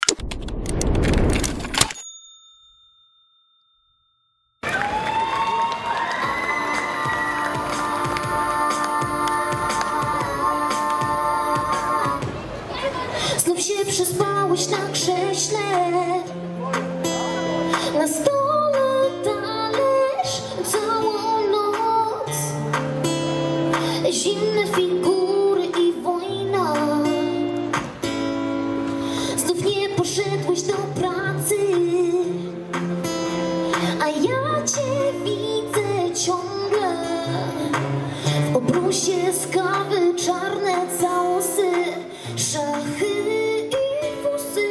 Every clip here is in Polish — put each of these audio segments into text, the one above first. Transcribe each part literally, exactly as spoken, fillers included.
Znów się przespałeś na krześle, na stole talerz całą noc, zimne figury i wojna. Znów nie poszedłeś do pracy, a ja cię widzę ciągle w obrusie z kawy, czarne całosy, szachy i fusy.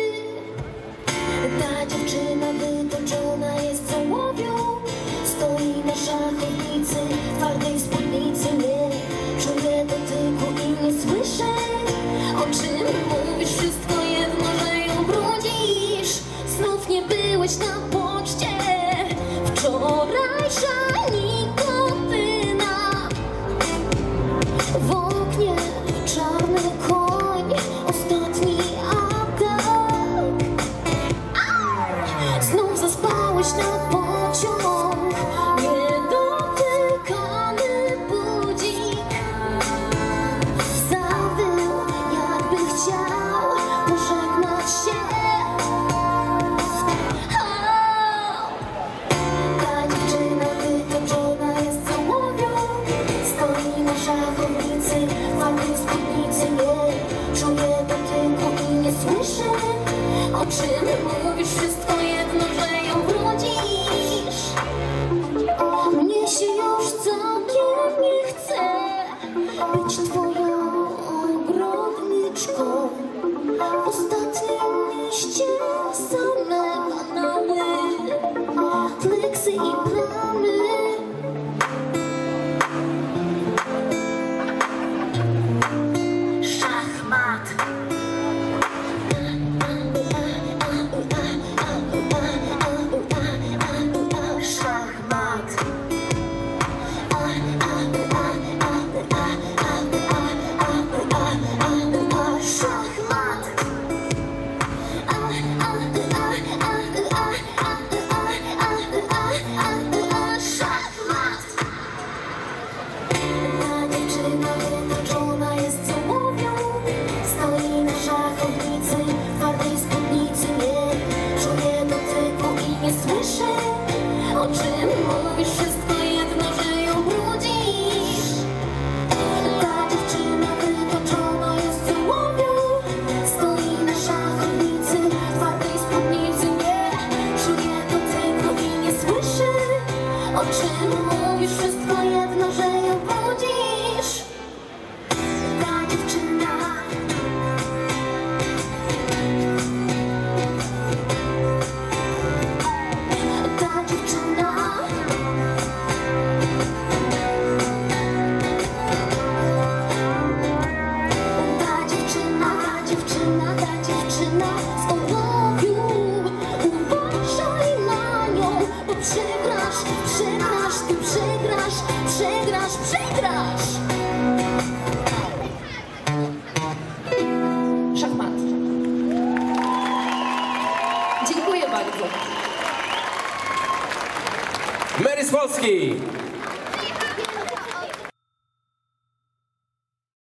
Ta dziewczyna wytoczona jest całowią, stoi na szachownicy, twardej spódnicy. Nie czuję dotyku i nie słyszę, o czym mówisz. Wszystko jedno, że ją brudzisz. Znów nie byłeś na poczcie, wczorajsza nikotyna. W oknie czarny koń, ostatni atak. Znów zaspałeś na pociąg, niedotykany budzik zawył, jakby chciał pożegnać się. Ta dziewczyna wytoczona jest całowią, stoi na szachownicy, twardej spódnicy. Nie czuję dotyku i nie słyszę, o czym mówisz. Wszystko jedno, że ją brudzisz. Mnie się już całkiem nie chce być twoją ogrodniczką. W ostatnim liście same banały, kleksy i plamy. Szachmat. Szachmat. Ta dziewczyna wytoczona jest całowią, stoi na szachownicy, twardej spódnicy. Nie czuję dotyku i nie słyszę, o czym mówisz. Wszystko jedno, że ją brudzisz. Ta dziewczyna wytoczona jest całowią, stoi na szachownicy, twardej spódnicy. Nie czuję dotyku i nie słyszę, o czym mówisz. Wszystko jedno, że ją brudzisz. Ta dziewczyna. Ta dziewczyna. Ta dziewczyna, ta dziewczyna, ta dziewczyna z ołowiu. Uważaj na nią, bo przegrasz, przegrasz, ty przegrasz, przegrasz, przegrasz. Szachmat. Dziękuję bardzo. Mary z Polski!